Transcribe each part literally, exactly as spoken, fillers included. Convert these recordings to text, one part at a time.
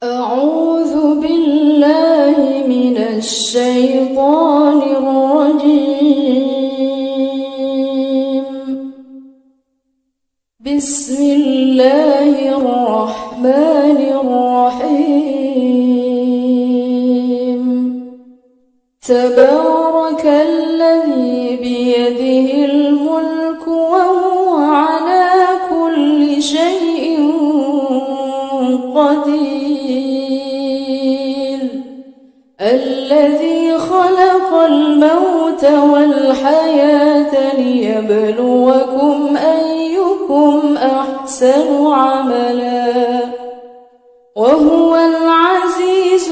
أعوذ بالله من الشيطان الرجيم. بسم الله الرحمن الرحيم. تبارك الذي بيده الملك وهو على كل شيء قدير. الذي خلق الموت والحياة ليبلوكم أيكم أحسن عملا وهو العزيز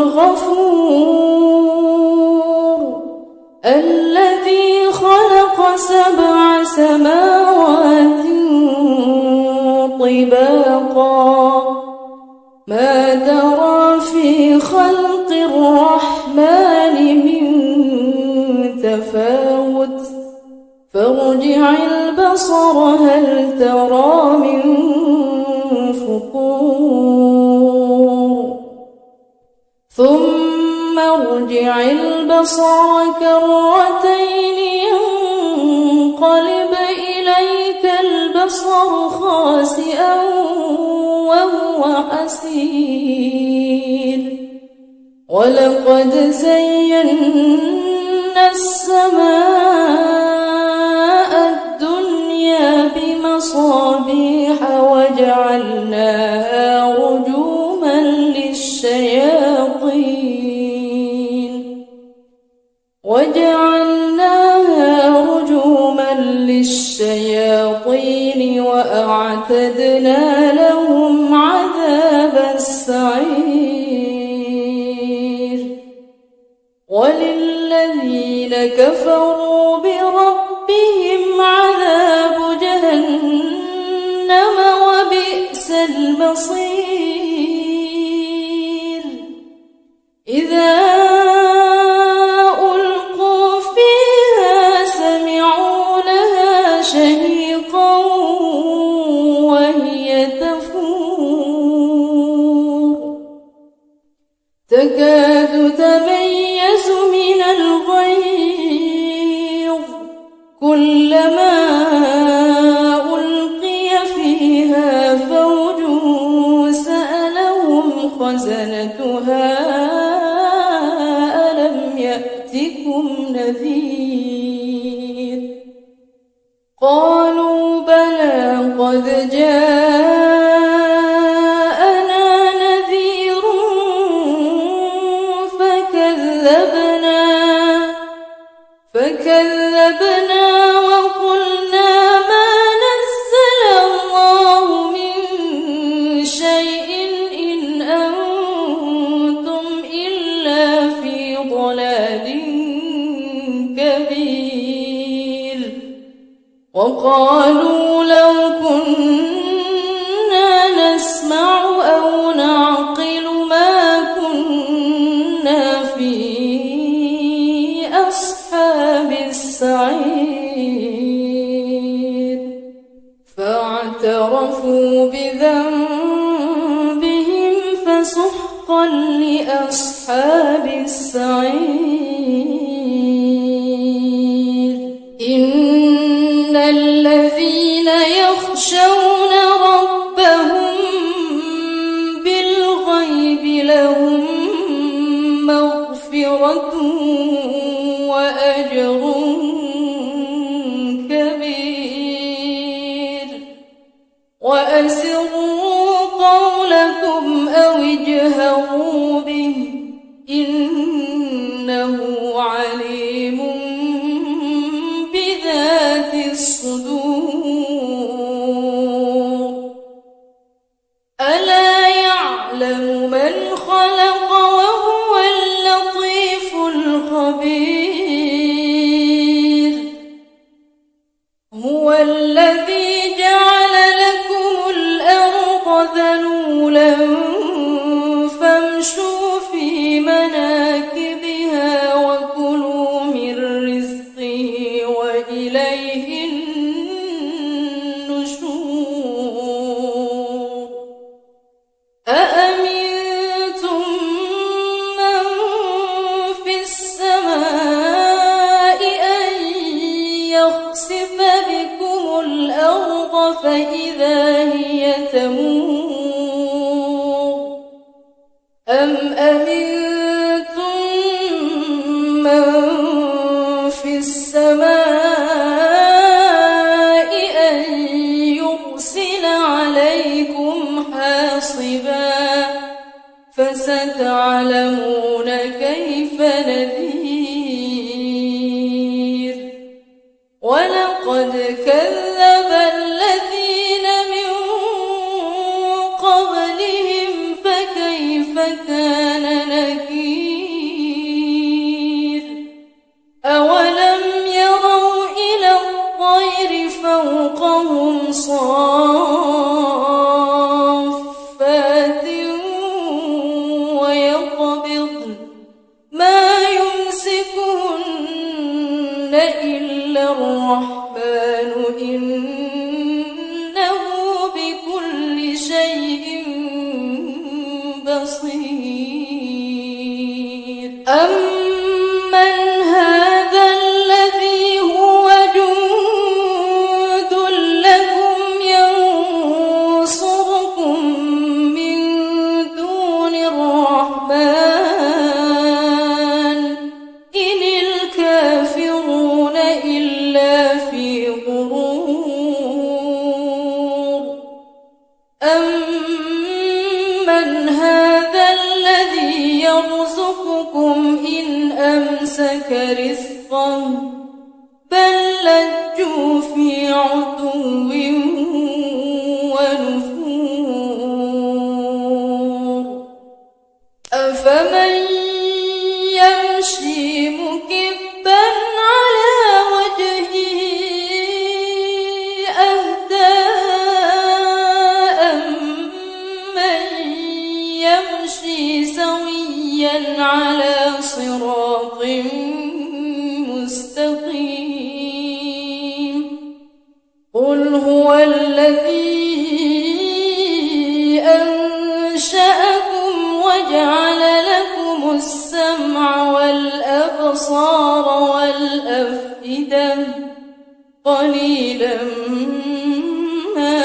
الغفور. الذي خلق سبع سماوات طباقا ما ترى في خلق الرحمن من تفاوت فارجع البصر هل ترى من فطور ثم ارجع البصر كرتين ينقلب إليك البصر خاسئا وهو حسير. ولقد زينا السماء الدنيا بمصابيح وجعلناها رجوما للشياطين وجعلناها رجوما للشياطين وأعتدنا لهم عذاب السعير. وللذين كفروا بربهم عذاب جهنم وبئس المصير. إذا ألقوا فيها سمعوا لها شهيقا وهي تفور تكاد تميز من الغيظ كلما ألقي فيها فوج سألهم خزنتها ألم يأتكم نذير. قالوا بلى قد جاءنا نذير فكذبنا فكذبنا وقلنا ما نزل الله من شيء إن أنتم إلا في ضلال كبير. وقالوا لو كنا نسمع أو نعقل ما كنا في أصحاب السعير. فاعترفوا بذنبهم فسحقا لأصحاب السعير. إن الذين يخشون ربهم بالغيب لهم مغفرة وأجر كبير. وأسروا قولكم أو اجهروا به إنه عليم بذات الصدور. ألا يعلم من خلق وهو اللطيف الخبير. هو الذي جعل لكم الأرض ذلولا فامشوا في مناكبها فستعلمون كيف نذير. ولقد كذب الذين من قبلهم فكيف كان نكير. أولم يروا إلى الطير فوقهم صافات ويقبضن ما يمسكهن إلا الرحمن إنه بكل شيء بصير. أمن هذا الذي هو جند لكم ينصركم من دون الرحمن إن الكافرون إلا في غرور. أمن هذا الذي يرزقكم إن أمسك رزقه بل لجوا في عتو ونفور. أفمن يمشي مكبا على وجهه أهدى أمن يمشي سويا على صراط مستقيم. قل هو الذي أنشأكم وجعل لكم السمع والأبصار والأفئدة قليلا ما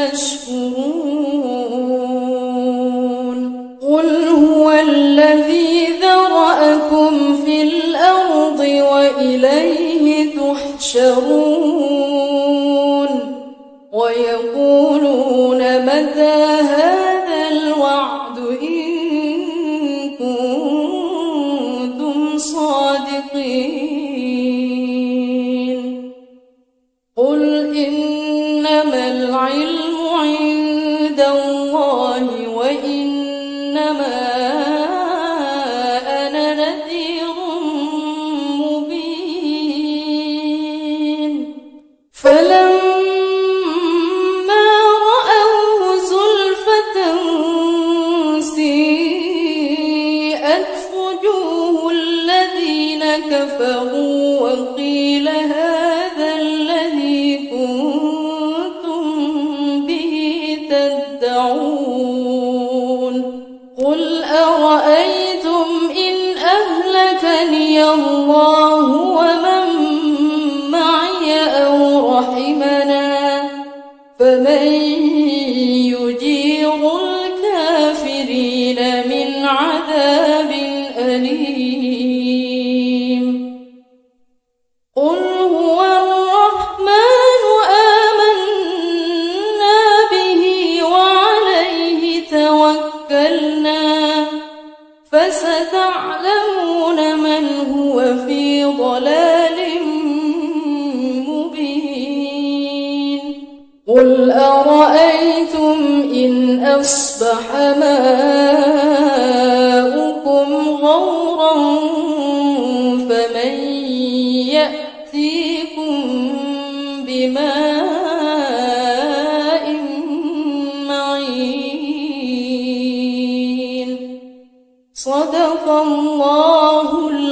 تشكرون. قل هو الذي ذرأكم في الأرض وإليه تحشرون. ويقولون متى هذا الوعد إن كنتم صادقين. قل إنما العلم عند الله وإنما أنا نذير مبين. فلما رأوه زلفة سيئت وجوه الذين كفروا وقيل هذا الذي كنتم به تدعون. قل أرأيتم إن أهلكني الله ومن معي أو رحمنا فمن يجير الكافرين من عذاب أليم. قل هو الرحمن آمنا به وعليه توكلنا فستعلمون من هو في ضلال مبين. قل أرأيتم إن أصبح ماؤكم غورا فمن يأتيكم بماء معين. صدق الله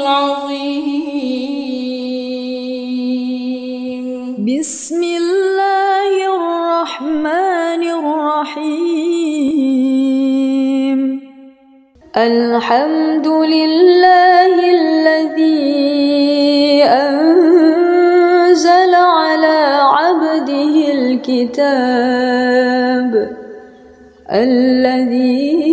العظيم. بسم الله الرحمن الرحيم. الحمد لله الذي أنزل على عبده الكتاب الذي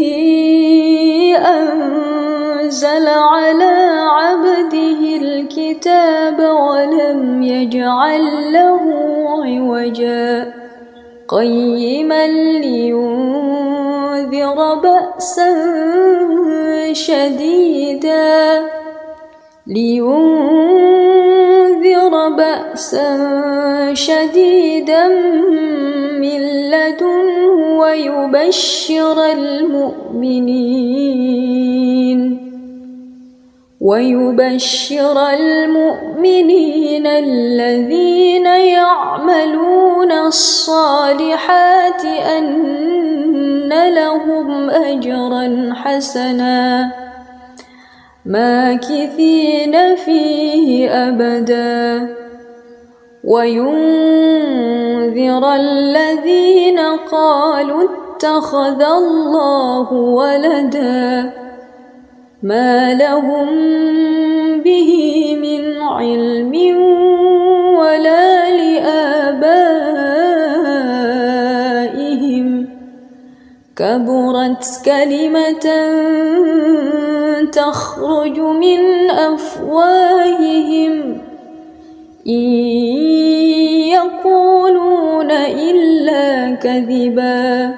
أنزل على عبده الكتاب ولم يجعل له عوجا قيما لينذر لينذر بأسا شديدا لينذر بأسا شديدا من لدنه ويبشر المؤمنين ويبشر المؤمنين الذين يعملون الصالحات أن لهم أجرا حسنا ماكثين فيه أبدا وينذر الذين قالوا اتخذ الله ولدا ما لهم به من علم ولا لآبائهم كبرت كلمة تخرج من أفواههم إن يقولون إلا كذبا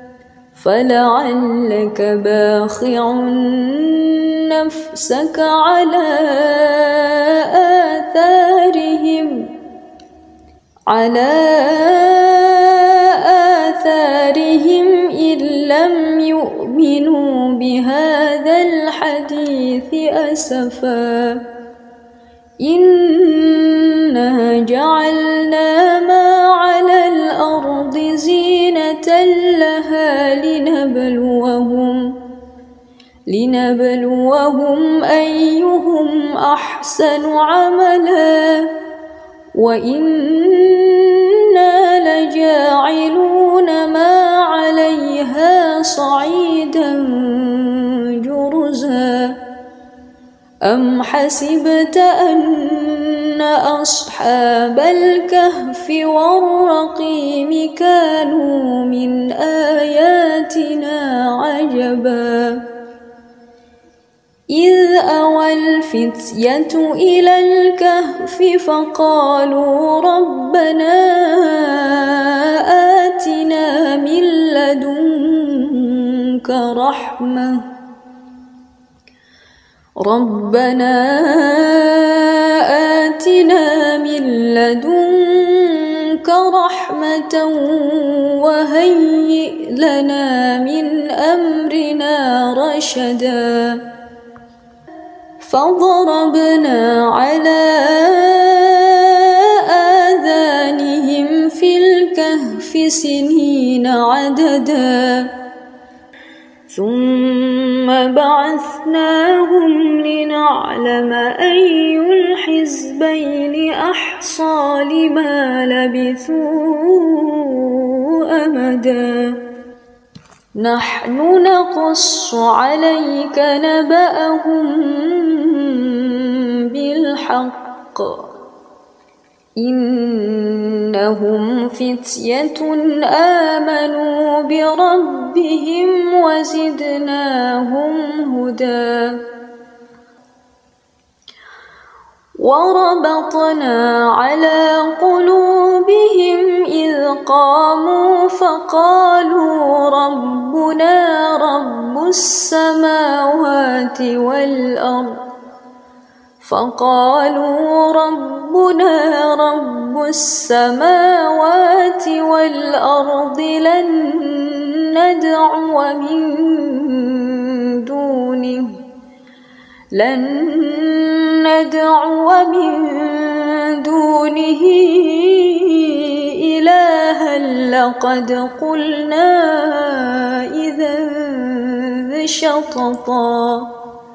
فلعلك باخع نفسك على آثارهم على آثارهم إن لم يؤمنوا بهذا الحديث أسفا إنا جعلنا ما على الأرض زينة لها لنبلوهم لنبلوهم أيهم أحسن عملا وإنا لجاعلون ما عليها صعيدا جرزا أم حسبت أن أصحاب الكهف والرقيم كانوا من آياتنا عجبا إذ أوى الفتية إلى الكهف فقالوا ربنا آتنا من لدنك رحمة ربنا آتنا من لدنك رحمة وهيئ لنا من أمرنا رشدا فضربنا على آذانهم في الكهف سنين عددا ثم بعثناهم لنعلم أي الحزبين أحصى لما لبثوا أمدا نحن نقص عليك نبأهم بالحق إنهم فتية آمنوا بربهم وزدناهم هدى وربطنا على قلوبهم إذ قاموا فقالوا ربنا رب السماوات والأرض فقالوا ربنا رب السماوات والأرض لن ندعو من دونه لن ندعو من دونه إلها لقد قلنا إذا شططا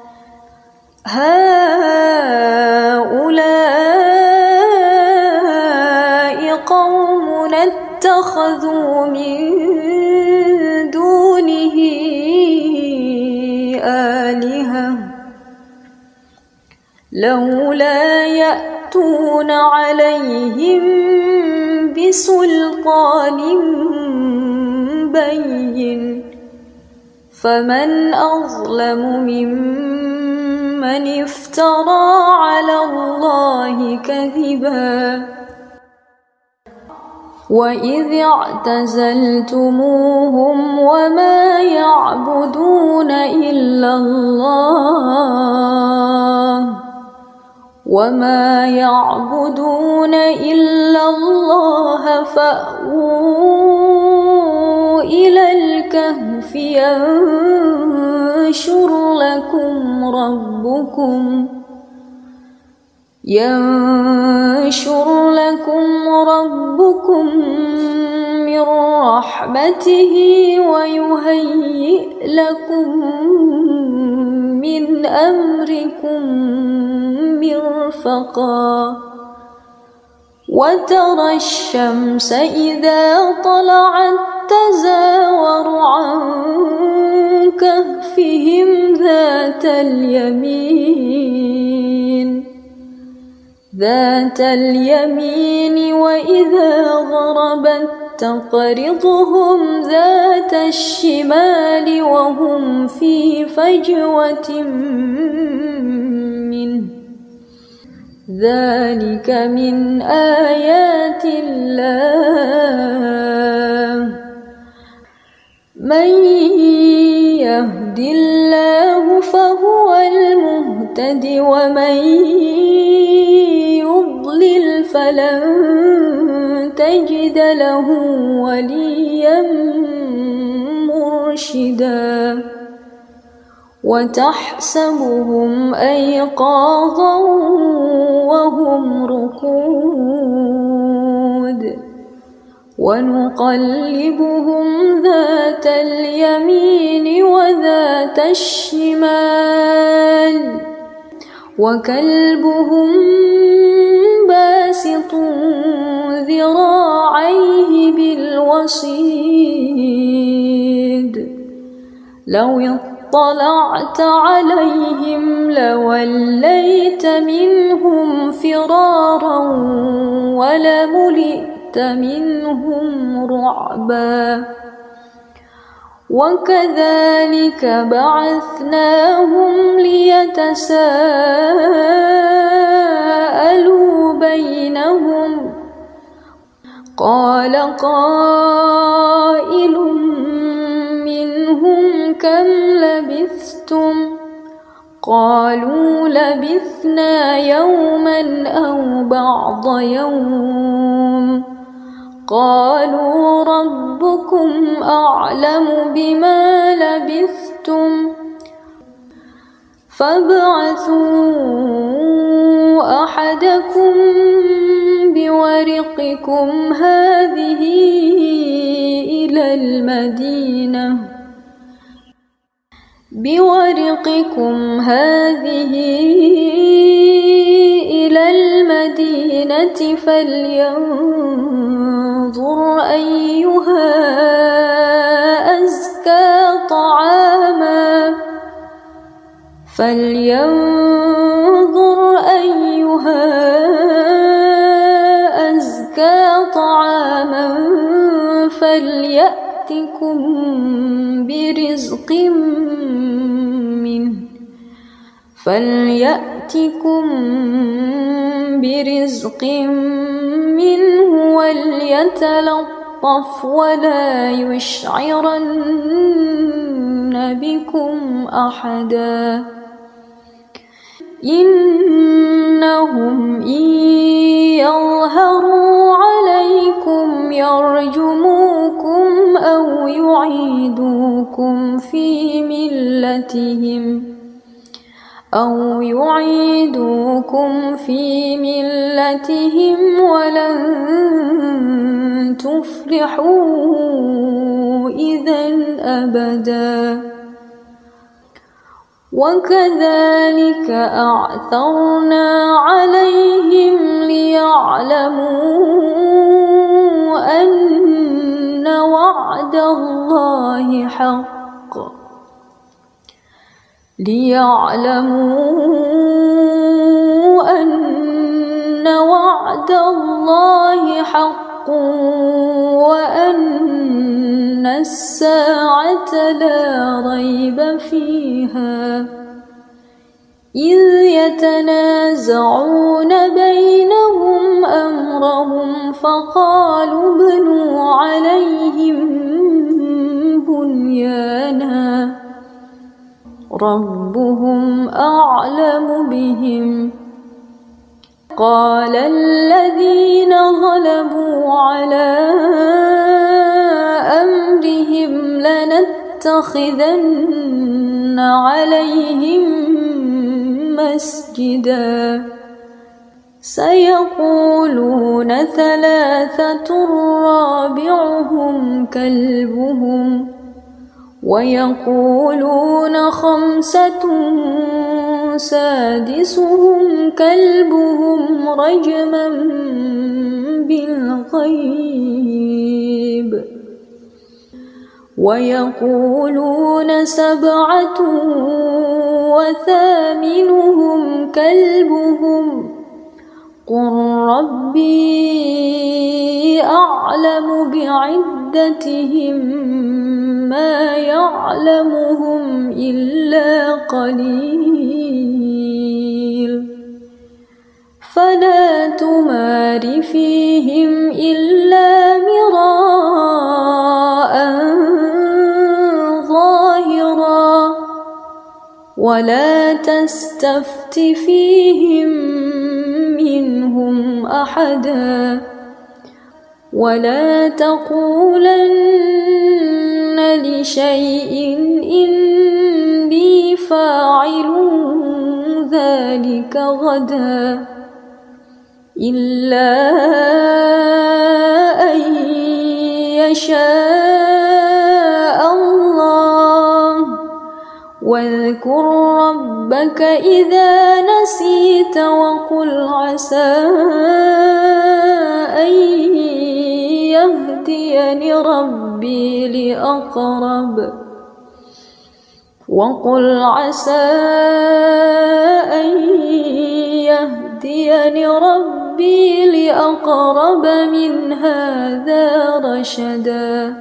هؤلاء قوم اتخذوا من دونه آلهة لولا يأتون عليهم بسلطان بين فمن أظلم ممن افترى على الله كذبا وإذ اعتزلتموهم وما يعبدون إلا الله وما يعبدون إلا الله فأووا إلى الكهف ينشر لكم ربكم ينشر لكم ربكم من رحمته ويهيئ لكم من أمركم مرفقا وترى الشمس إذا طلعت تزاور عن كهفهم ذات اليمين ذات اليمين وإذا غربت تقرضهم ذات الشمال وهم في فجوة منه ذلك من آيات الله من يهد الله فهو المهتد ومن يضلل فلن تجد له وليا مرشدا وتحسبهم أيقاظا وهم رقود ونقلبهم ذات اليمين وذات الشمال وكلبهم باسط ذراعيه بالوصيد لو اطلعت عليهم لوليت منهم فرارا ولملئت منهم رعبا وكذلك بعثناهم ليتساءلوا بينهم قال قائل منهم كم لبثتم قالوا لبثنا يوما أو بعض يوم قالوا ربكم أعلم بما لبثتم فابعثوا أحدكم بورقكم هذه إلى المدينة بورقكم هذه إلى المدينة فلينظر أيها أزكى طعاما فلينظر أيها أزكى طعاما فليأتكم برزق منه فليأتكم برزق منه وليتلطف ولا يشعرن بكم أحدا إنهم إن يظهروا عليكم يرجموكم أو يعيدوكم في ملتهم أو يعيدوكم في ملتهم ولن تفلحوا إذن أبدا وكذلك أعثرنا عليهم ليعلموا أن وعد الله حق ليعلموا أن وعد الله حق وأن الساعة لا ريب فيها إذ يتنازعون بينهم أمرهم فقالوا ابنوا عليهم بنيانا ربهم أعلم بهم. قال الذين غلبوا على أمرهم لنتخذن عليهم مسجدا سيقولون ثلاثة رابعهم كلبهم ويقولون خمسة سادسهم كلبهم رجما بالغيب ويقولون سبعة وثامنهم كلبهم قل ربي أعلم بعدتهم ما يعلمهم إلا قليل فلا تمار فيهم إلا مراء ظاهرا ولا تستفت فيهم منهم أحدا ولا تقولن لشيء إني فاعل ذلك غدا إلا أن يشاء الله واذكر ربك إذا نسيت وقل عسى أن يهديني ربي لأقرب وقل عسى أن يهديني ربي لأقرب من هذا رشدا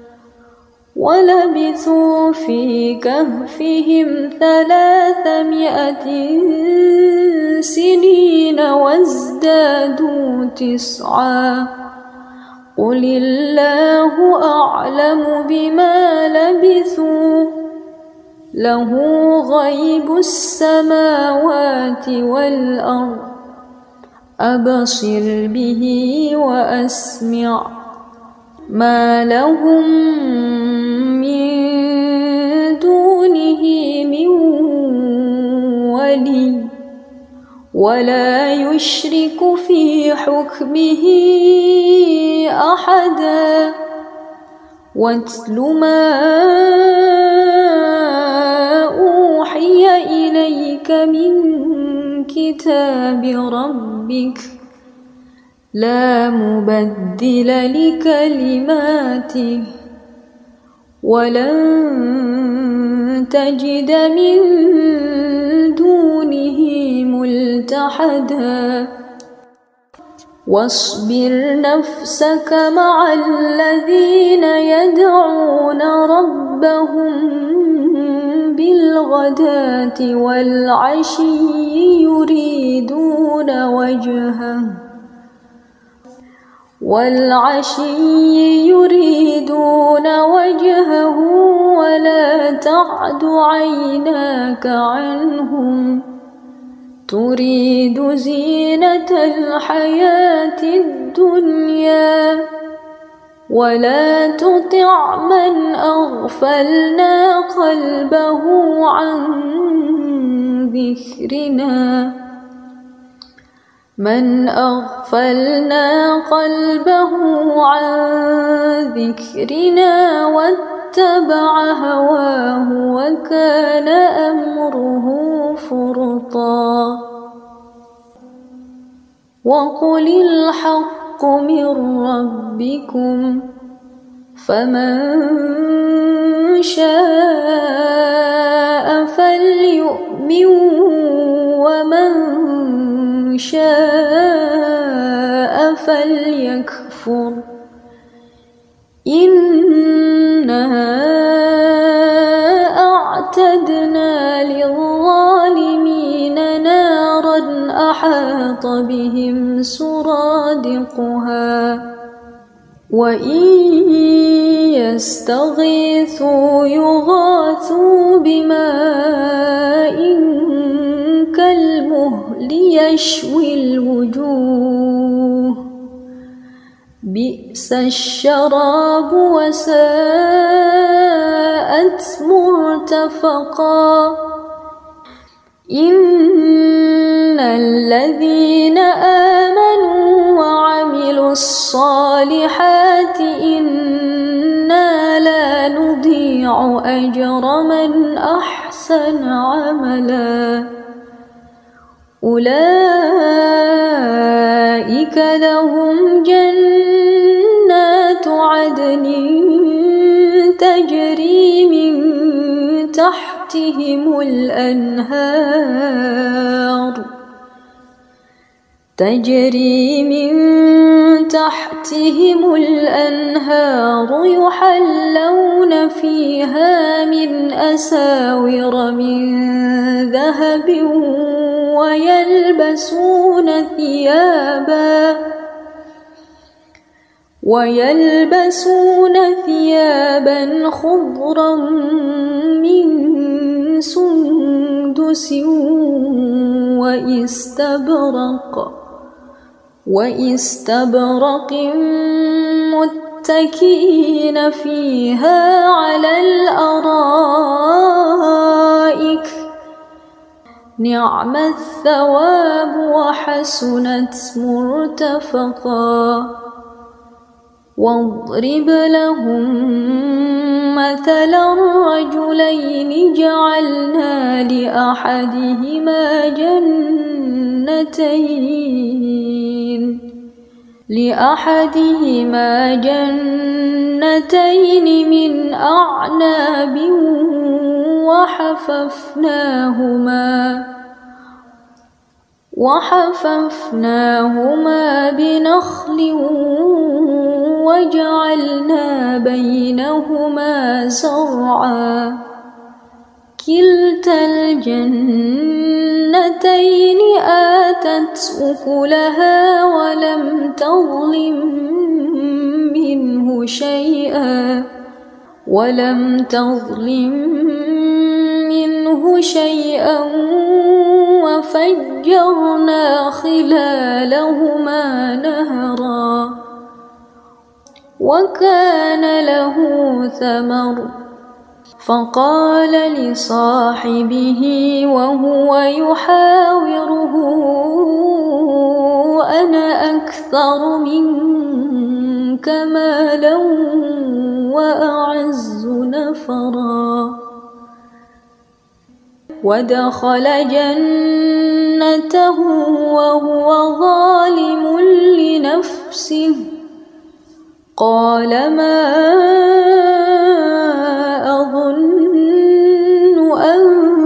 ولبثوا في كهفهم ثلاثمائة سنين وازدادوا تسعا قل الله أعلم بما لبثوا له غيب السماوات والأرض أبصر به وأسمع ما لهم من دونه من ولي ولا يشرك في حكمه أحدا واتل ما أوحي إليك من كتاب ربك لا مبدل لكلماته ولن تجد من دونه ملتحدا واصبر نفسك مع الذين يدعون ربهم بالغداة والعشي يريدون وجهه والعشي يريدون وجهه ولا تعد عيناك عنهم تريد زينة الحياة الدنيا ولا تطع من أغفلنا قلبه عن ذكرنا من أغفلنا قلبه عن ذكرنا واتبع هواه وكان أمره فرطا وقل الحق من ربكم فمن شاء فليؤمن ومن شاء فليكفر إنا أعتدنا للظالمين قد أحاط بهم سرادقها وإن يستغيثوا يغاثوا بماء كالمهل يشوي الوجوه بئس الشراب وساءت مرتفقا إن الذين آمنوا وعملوا الصالحات إنا لا نضيع أجر من أحسن عملا أولئك لهم جنات عدن تجري من تحتهم الأنهار تجري من تحتهم الأنهار يحلون فيها من أساور من ذهب ويلبسون ثيابا ويلبسون ثيابا خضرا من سندس وإستبرق وإستبرق متكئين فيها على الأرائك نعم الثواب وحسنت مرتفقا واضرب لهم مثلا الرجلين جعلنا لأحدهما جنتين لأحدهما جنتين من أعناب وحففناهما وحففناهما بنخل وجعلنا بينهما زرعا كلتا الجنتين آتت أكلها ولم تظلم منه شيئا ولم تظلم منه شيئا وفجرنا خلالهما نهرا وكان له ثمر فقال لصاحبه وهو يحاوره أنا أكثر منك مالا وأعز نفرا ودخل جنته وهو ظالم لنفسه قال ما أظن أن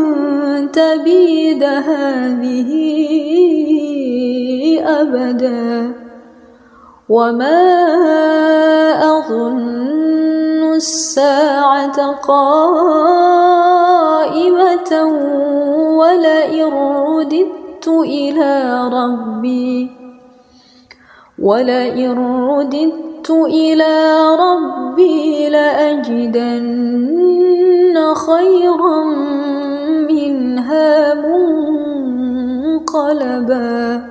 تبيد هذه أبدا وما أظن الساعة قائمة ولئن رددت إلى ربي ولئن رددت إلى ربي لأجدن خيرا منها منقلبا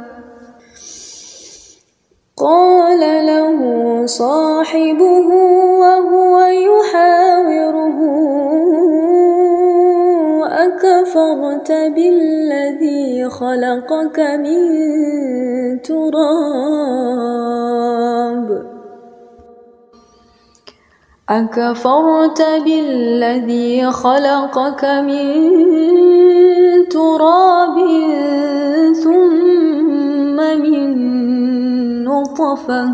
قال له صاحبه وهو يحاوره أكفرت بالذي خلقك من تراب أكفرت بالذي خلقك من تراب ثم من نطفة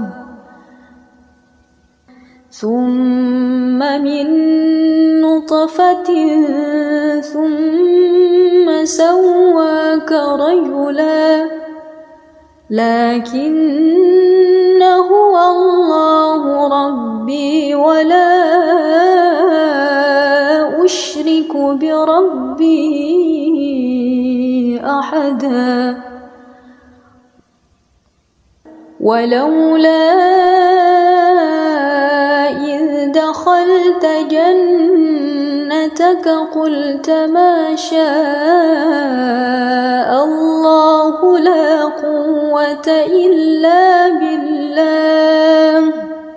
ثم من نطفة ثم سواك رجلا لكن هو الله ربي ولا أشرك بربي أحدا ولولا إذ دخلت جنتك قلت ما شاء الله لا قوة إلا بالله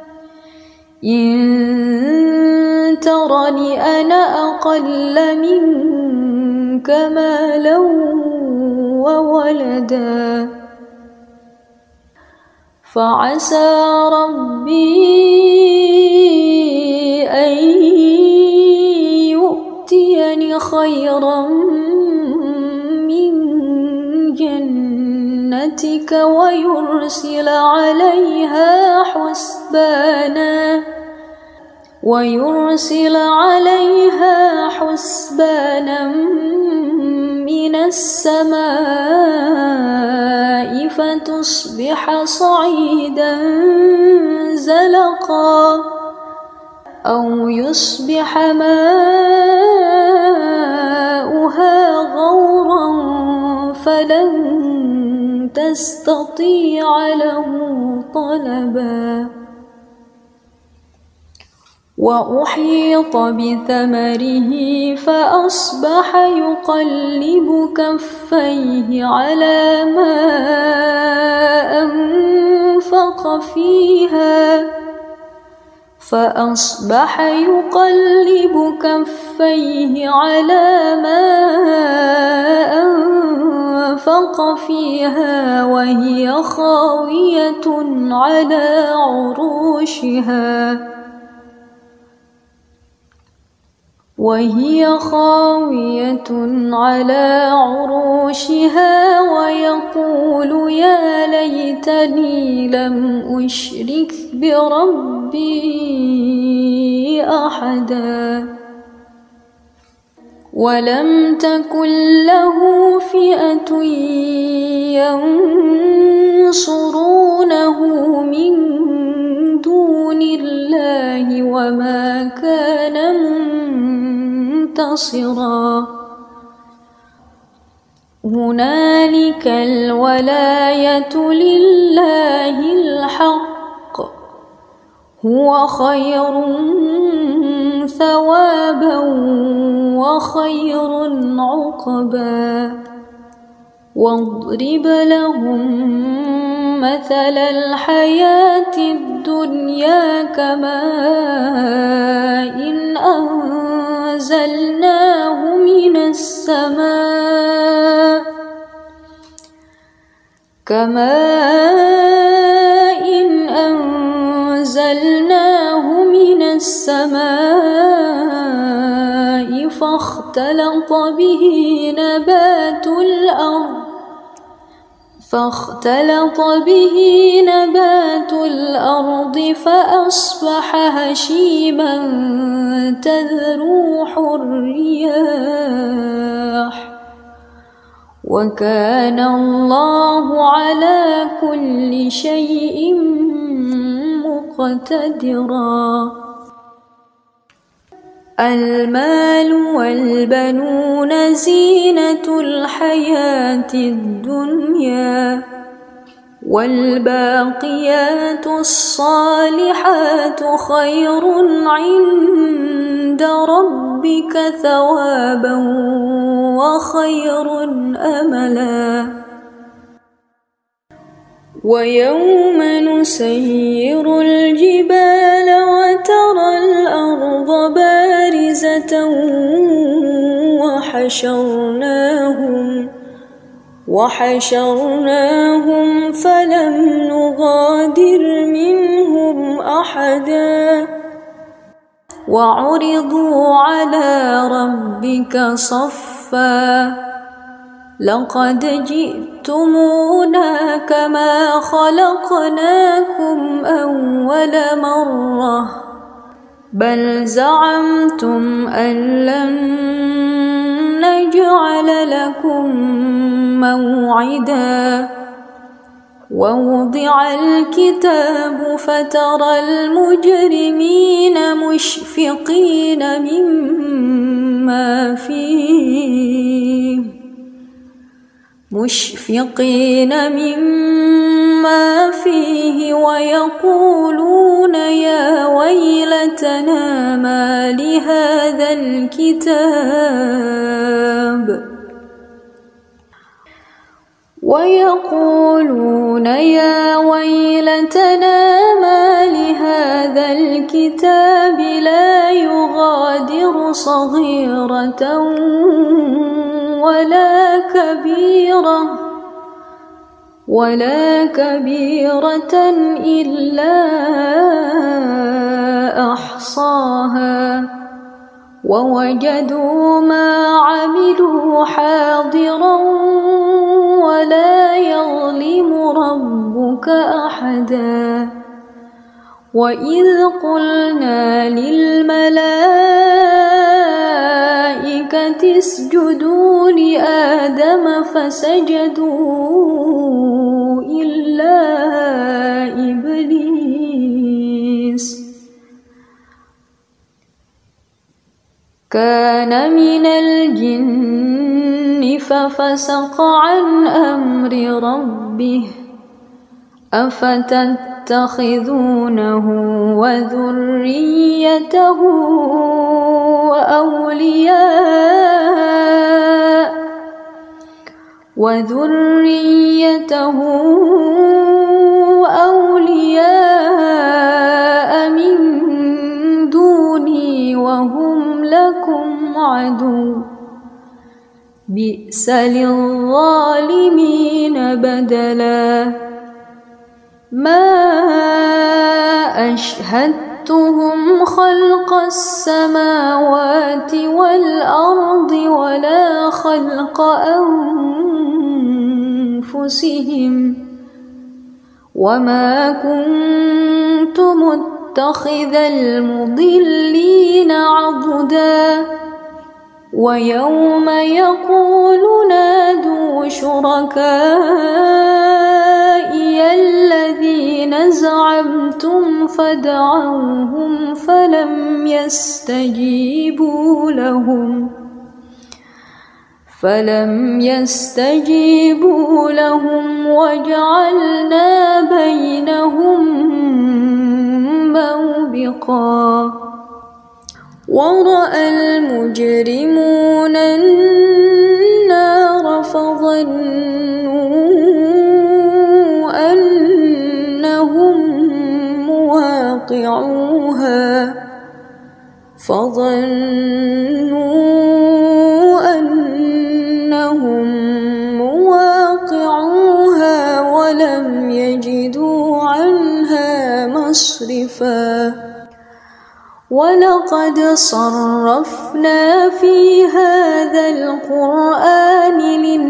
إن ترني أنا أقل منك مالا وولدا فعسى ربي أن يؤتيني خيرا من جنتك ويرسل عليها حسبانا ويرسل عليها حسبانا من السماء فتصبح صعيدا زلقا أو يصبح ماؤها غورا فلن تستطيع له طلبا وأحيط بثمره فأصبح يقلب كفيه على ما أنفق فيها فأصبح يقلب كفيه على ما أنفق فيها وهي خاوية على عروشها وهي خاوية على عروشها ويقول يا ليتني لم أشرك بربي أحدا ولم تكن له فئة ينصرونه من دون الله وما كان منتصرا هنالك الولاية لله الحق هو خير ثوابا وخير عقبا واضرب لهم مثل الحياة الدنيا كماء إن أنزلناه من السماء كماء إن أنزلناه من السماء فاختلط به نبات الأرض فاختلط به نبات الأرض فأصبح هشيما تذروح الرياح وكان الله على كل شيء مقتدرا المال والبنون زينة الحياة الدنيا والباقيات الصالحات خير عند ربك ثوابا وخير أملا ويوم نسير الجبال وترى الأرض بارزة وحشرناهم وحشرناهم فلم نغادر منهم أحدا وعرضوا على ربك صفا لقد جئتمونا كما خلقناكم أول مرة بل زعمتم أن لن نجعل لكم موعدا ووضع الكتاب فترى المجرمين مشفقين مما فيه مشفقين مما ما فيه ويقولون يا ويلتنا ما لهذا الكتاب ويقولون يا ويلتنا ما لهذا الكتاب لا يغادر صغيرة ولا كبيرة ولا كبيرة إلا أحصاها ووجدوا ما عملوا حاضرا ولا يظلم ربك أحدا وإذ قلنا للملائكة اسجدوا لآدم فسجدوا إلا إبليس كان من الجن ففسق عن أمر ربه أفتتخذونه وذريته أولياء وذريته أولياء من دوني وهم لكم عدو بئس للظالمين بدلا ما أشهدتهم خلق السماوات والأرض ولا خلق أنفسهم وما كنت متخذ المضلين عضدا ويوم يقول نادوا شركائي الذين زعمتم فدعوهم فلم يستجيبوا لهم فلم يستجيبوا لهم وجعلنا بينهم موبقا ورأى المجرمون النار فظنوا أنهم مواقعوها فظنوا أنهم مواقعوها ولم يجدوا عنها مصرفا ولقد صرفنا في هذا القرآن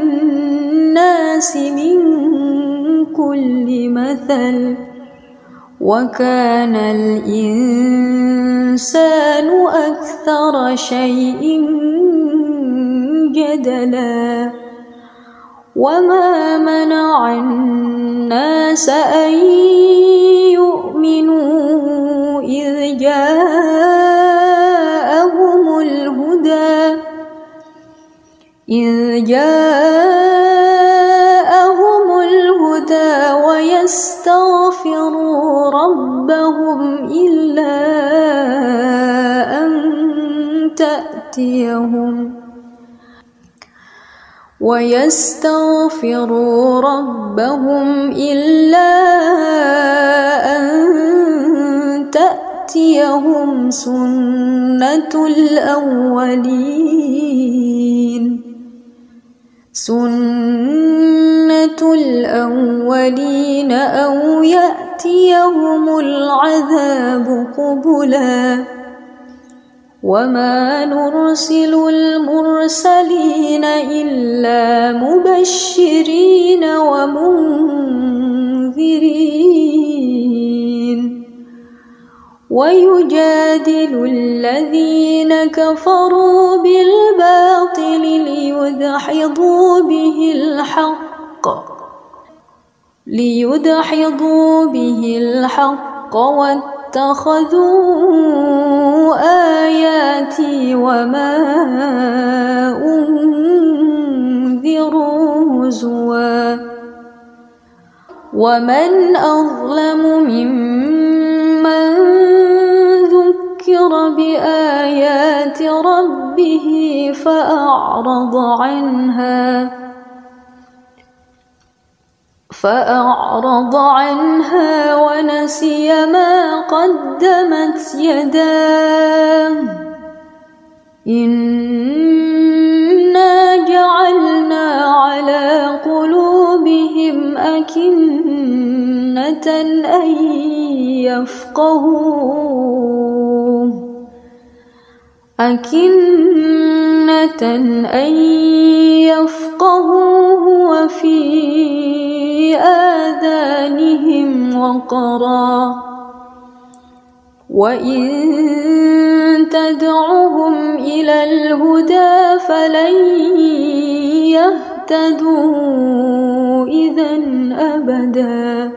للناس من كل مثل وكان الإنسان أكثر شيء جدلا وما منع الناس أن يؤمنوا إذ جاءهم الهدى إذ جاءهم الهدى ويستغفروا ربهم إلا أن تأتيهم ويستغفروا ربهم إلا أن تأتيهم سنة الأولين سنة الأولين أو يأتيهم العذاب قبلا وما نرسل المرسلين إلا مبشرين ومنذرين ويجادل الذين كفروا بالباطل ليدحضوا به الحق ليدحضوا به الحق واتخذوا آياتي وما أنذروا هزوا ومن أظلم ممن ذكر بآيات ربه فأعرض عنها فأعرض عنها ونسي ما قدمت يداه إنا جعلنا على قلوبهم أكنة أن يفقهوه أكنة أن يفقهوه وفي آذانهم وقرا وإن تدعهم إلى الهدى فلن يهتدوا إذا أبدا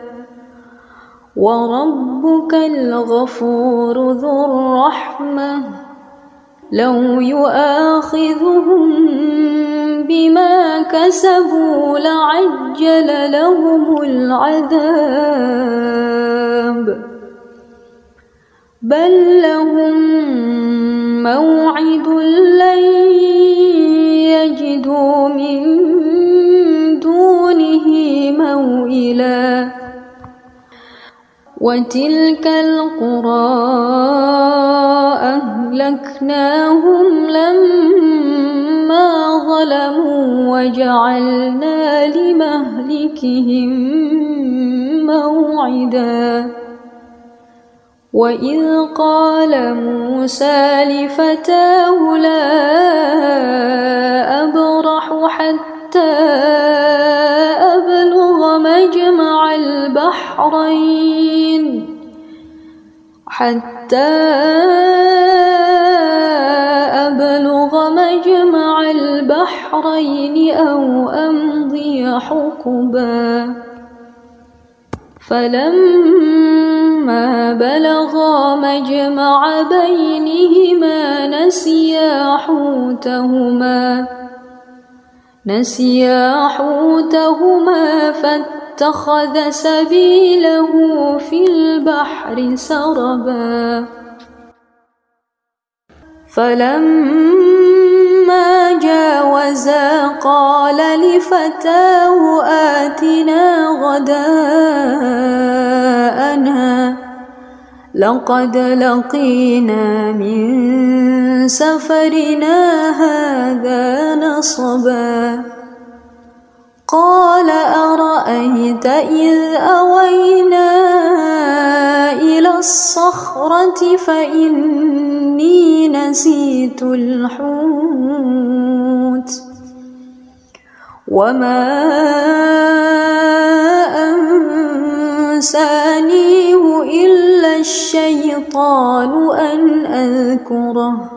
وربك الغفور ذو الرحمة لو يؤاخذهم بما كسبوا لعجل لهم العذاب بل لهم موعد لن يجدوا من دونه موئلا وتلك القرى أهلكناهم لما ظلموا وجعلنا لمهلكهم موعدا وإذ قال موسى لفتاه لا أبرح حتى أبلغ مجمع البحرين حتى أبلغ مجمع البحرين أو أمضي حقبا فلما بلغا مجمع بينهما نسيا حوتهما نسيا حوتهما فاتخذ سبيله في البحر سربا فلما جاوزا قال لفتاه آتنا غداءنا لقد لقينا من سفرنا هذا نصبا قال أرأيت إذ أوينا إلى الصخرة فإني نسيت الحوت وما أنسانيه إلا الشيطان أن أذكره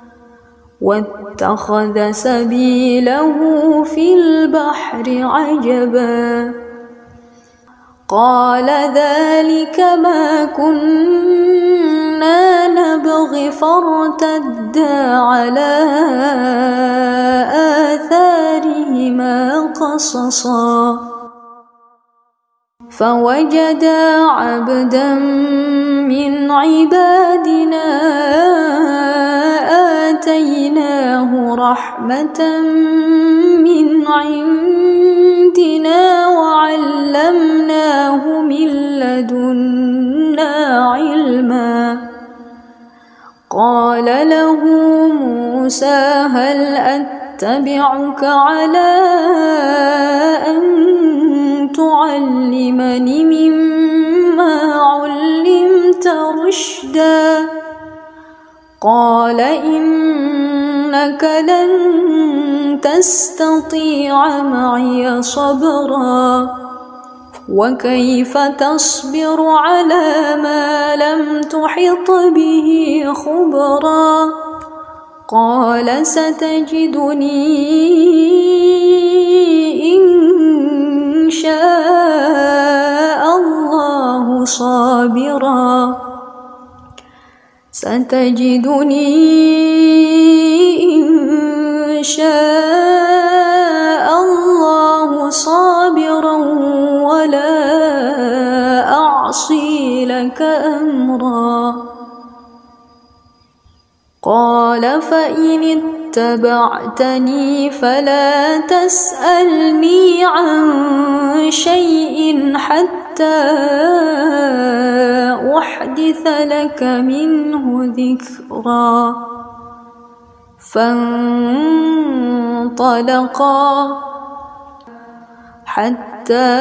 واتخذ سبيله في البحر عجبا قال ذلك ما كنا نبغي فارتدا على آثارهما قصصا فوجدا عبدا من عبادنا آتيناه رحمة من عندنا وعلمناه من لدنا علما قال له موسى هل أتبعك على أن تعلمني مما علمت رشدا قال إنك لن تستطيع معي صبرا وكيف تصبر على ما لم تحط به خبرا قال ستجدني إن شاء الله صابرا ستجدني إن شاء الله صابرا ولا أعصي لك أمرا. قال فإن اتبعتني فلا تسألني عن شيء حتى أحدث لك منه ذكرا. فانطلقا حتى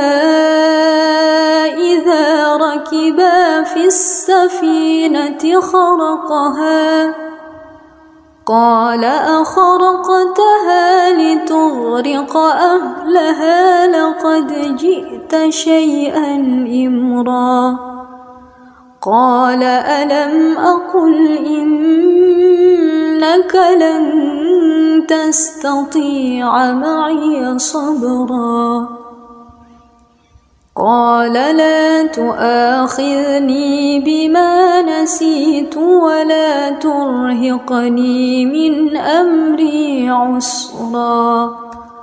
إذا ركبا في السفينة خرقها قال أخرقتها لتغرق أهلها لقد جئت شيئا إمرا. قال ألم أقل إنك لن تستطيع معي صبرا. قال لا تؤاخذني بما نسيت ولا ترهقني من أمري عسرا.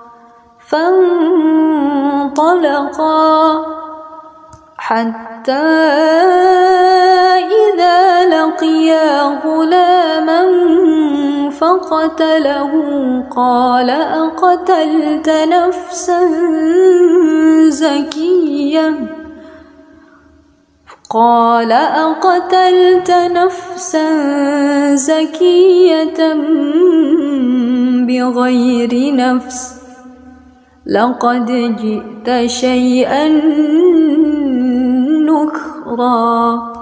فانطلقا حتى إذا لقيا غلاما فقتله قال أقتلت نفسا زكية قال أقتلت نفسا زكية بغير نفس لقد جئت شيئا نكرا.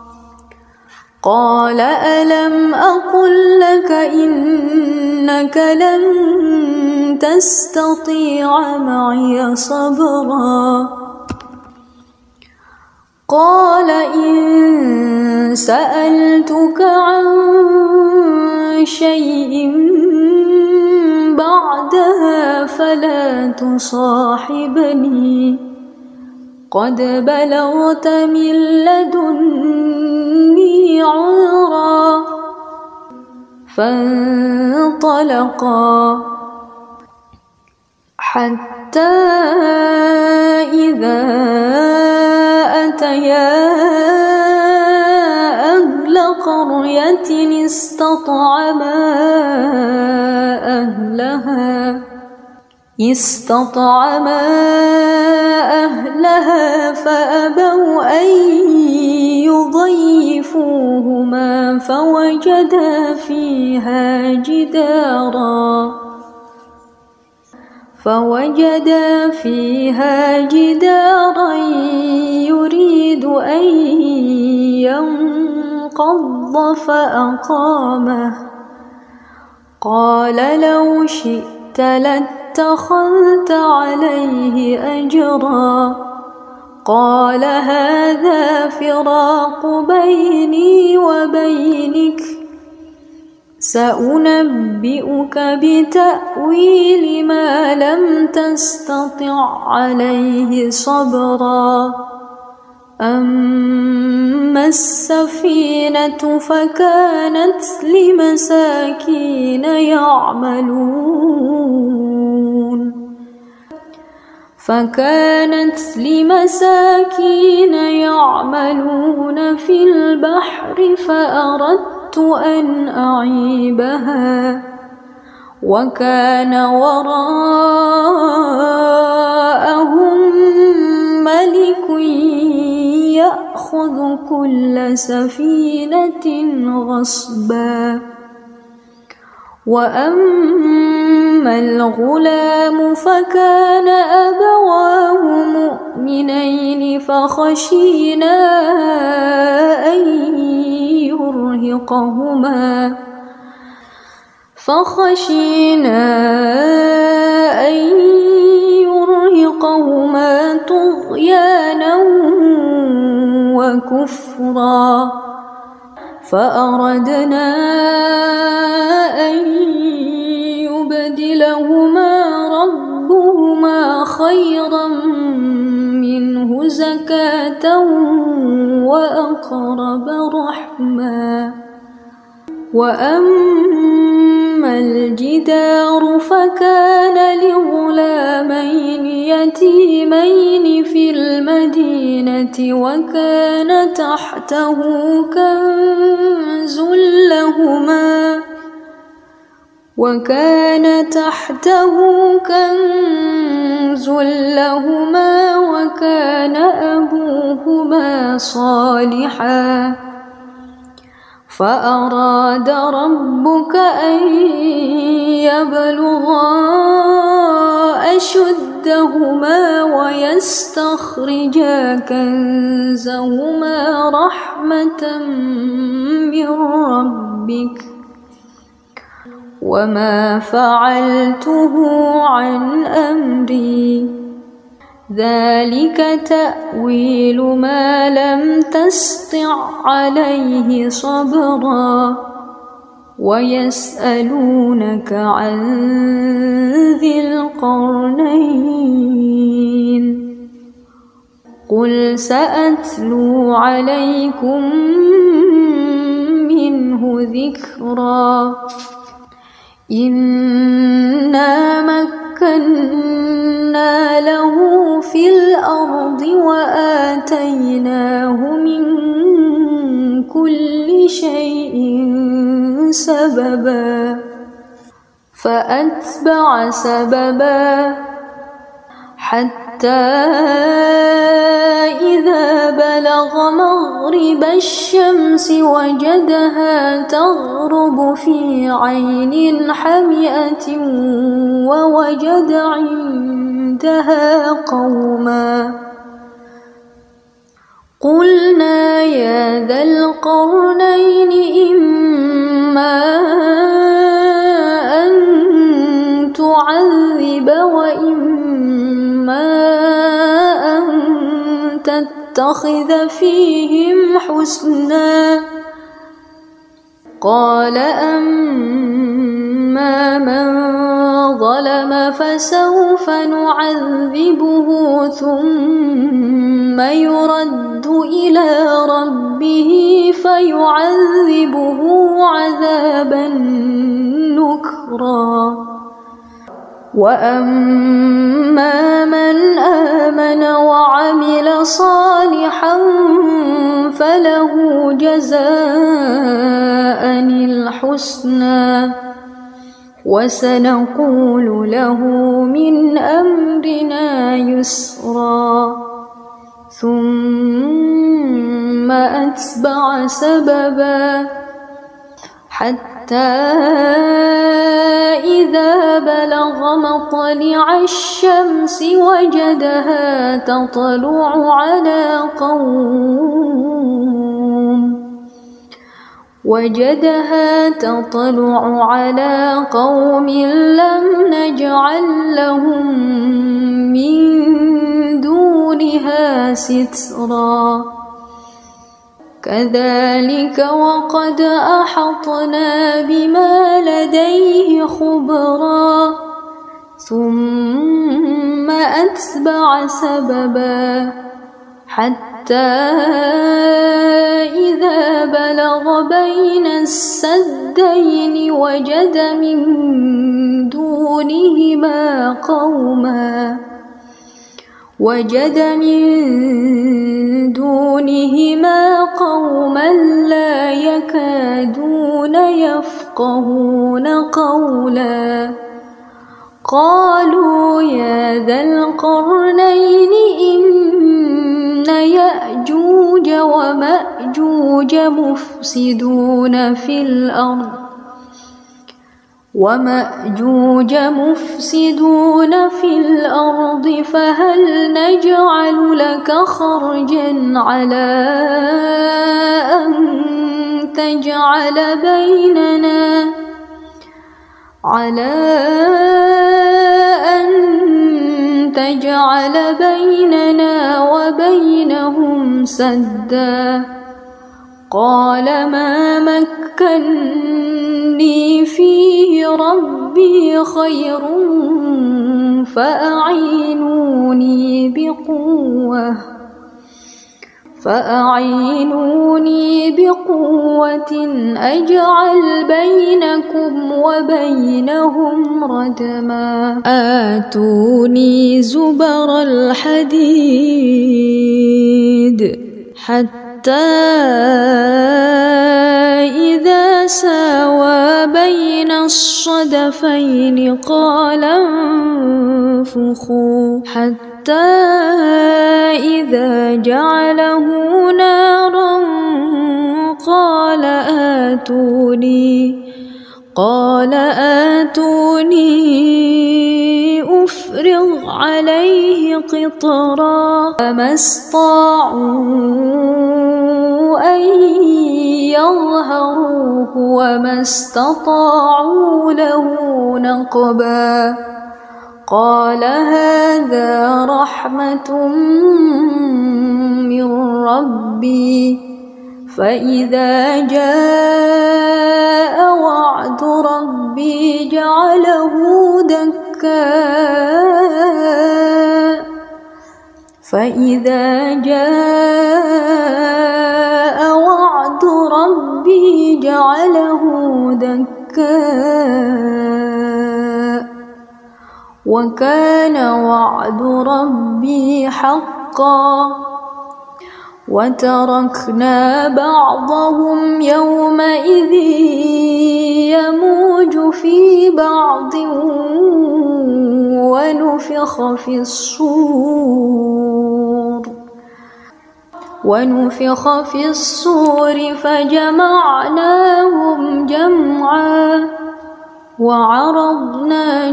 قال ألم أقل لك إنك لن تستطيع معي صبرا. قال إن سألتك عن شيء بعدها فلا تصاحبني قد بلغت من لدني عذرا. فانطلقا حتى إذا أتيا أهل قرية استطعما أهلها استطعما أهلها فأبوا أن يضيفوهما فوجدا فيها جدارا فوجدا فيها جدارا يريد أن ينقض فأقامه. قال لو شئت لاتخذت عليه أجرا. قال هذا فراق بيني وبينك سأنبئك بتأويل ما لم تستطع عليه صبرا. أما السفينة فكانت لمساكين يعملون فكانت لمساكين يعملون في البحر فأردت أن أعيبها وكان وراءهم ملك يأخذ كل سفينة غصبا. وأما الغلام فكان أبواه مؤمنين فخشينا أن يرهقهما فخشينا أن يرهقهما طغيانا وكفرا فأردنا أن يبدلهما ربهما خيرا منه زكاة وأقرب رحما. وأما الجدار فكان لغلامين يتيمين في المدينة المدينة وكان تحته كنز لهما وكان تحته كنز لهما وكان أبوهما صالحا فأراد ربك أن يبلغا أشدهما ويستخرجا كنزهما رحمة من ربك وما فعلته عن أمري ذلك تأويل ما لم تسطع عليه صبرا ويسألونك عن ذي القرنين قل سأتلو عليكم منه ذكرا إنا مكنا له في الأرض وآتيناه من كل شيء سببا فأتبع سببا حتى إذا بلغ مغرب الشمس وجدها تغرب في عين حمئة ووجد عندها قوما قلنا يا ذا القرنين إما أن تعذب وإما أن تتخذ فيهم حسنا قال أما من ظلم فسوف نعذبه ثم يرد إلى ربه فيعذبه عذابا نكرا وأما من آمن وعمل صالحا فله جزاء الحسنى وسنقول له من أمرنا يسرا ثم أتبع سببا حتى إذا بلغ مطلع الشمس وجدها تطلع على قوم وجدها تطلع على قوم لم نجعل لهم من دونها سترا كذلك وقد أحطنا بما لديه خبرا ثم أتبع سببا حتى إذا بلغ بين السدين وجد من دونهما قوما وجد من دونهما قوما لا يكادون يفقهون قولا قالوا يا ذا القرنين إن يأجوج ومأجوج مفسدون في الأرض ومأجوج مفسدون في الأرض فهل نجعل لك خرجا على أن تجعل بيننا على أن تجعل بيننا وبينهم سدا قال ما مكني فيه ربي خير فأعينوني بقوة فأعينوني بقوة أجعل بينكم وبينهم ردما آتوني زبر الحديد حتى إذا ساوى بين الصدفين قال انفخوا حتى إذا جعله نارا قال آتوني قال آتوني أفرغ عليه قطرا فما استطاعوا أن يظهروه وما استطاعوا له نقبا قال هذا رحمة من ربي فإذا جاء وعد ربي جعله دكا فإذا جاء وعد ربي جعله دكا وكان وعد ربي حقا وتركنا بعضهم يومئذ يموج في بعض ونفخ في الصور ونفخ في الصور فجمعناهم جمعا وعرضنا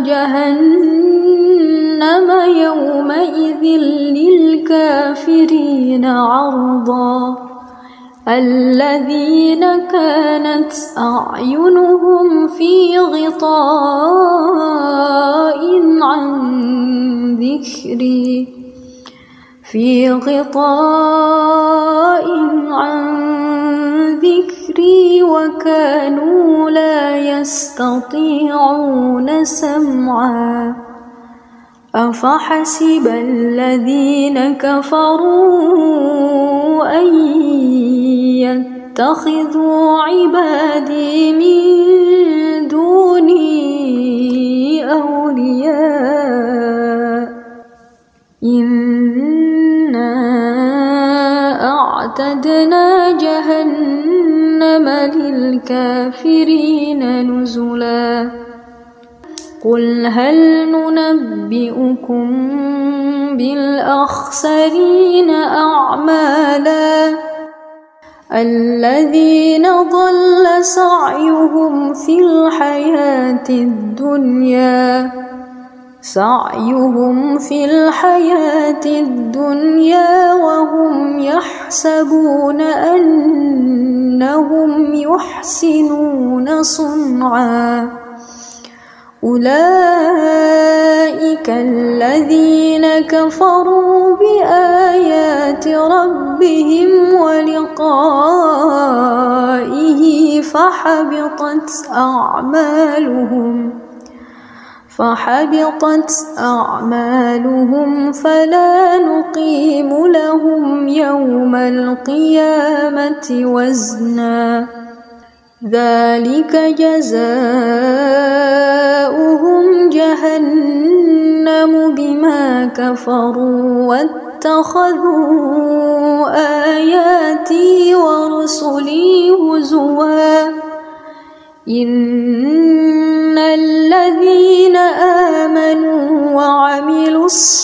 جهنم يومئذ للكافرين عرضا الذين كانت أعينهم في غطاء عن ذكري في غطاء عن ذكري وكانوا لا يستطيعون سمعا أفحسب الذين كفروا أن يتخذوا عبادي من دوني أولياء إنا أعتدنا جهنم للكافرين نزلا قل هل ننبئكم بالأخسرين أعمالا الذين ضل سعيهم في الحياة الدنيا سعيهم في الحياة الدنيا وهم يحسبون أنهم يحسنون صنعا أولئك الذين كفروا بآيات ربهم ولقائه فحبطت أعمالهم فحبطت أعمالهم فلا نقيم لهم يوم القيامة وزنا ذلك جزاؤهم جهنم بما كفروا واتخذوا آياتي ورسلي هزوا إن الذين آمنوا وعملوا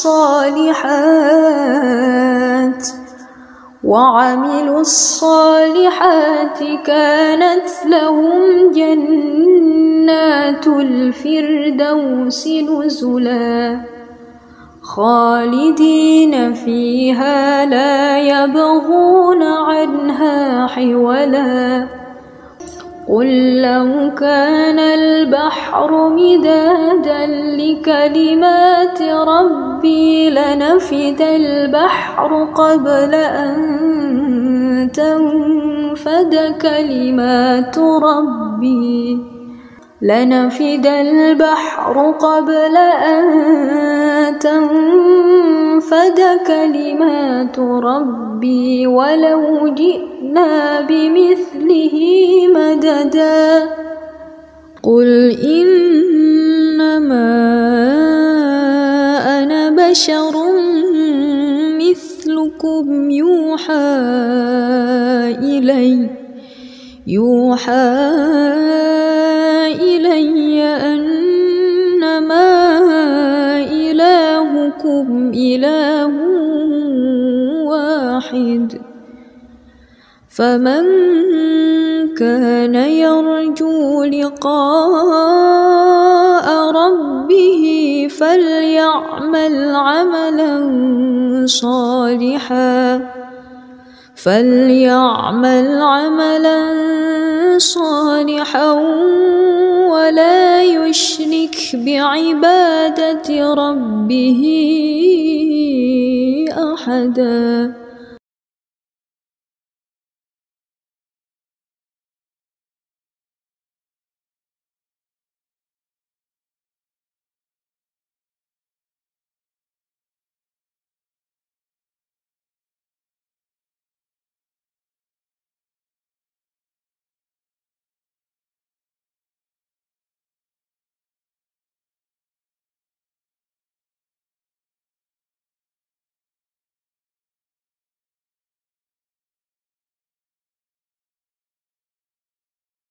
الصالحات وعملوا الصالحات كانت لهم جنات الفردوس نزلا خالدين فيها لا يبغون عنها حولا قل لو كان البحر مدادا لكلمات ربي لنفد البحر قبل أن تنفد كلمات ربي لنفد البحر قبل أن تنفد كلمات ربي ولو جئنا بمثله مددا قل إنما أنا بشر مثلكم يوحى يوحى إلي يوحى إلي أنما إلهكم إله واحد فمن كان يرجو لقاء ربه فليعمل عملا صالحا فليعمل عملا صالحا ولا يشرك بعبادة ربه أحدا.